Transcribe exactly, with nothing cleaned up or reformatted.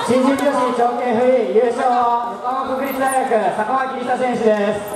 新人女子長径フリー優勝は横浜国立大学坂巻梨沙選手です。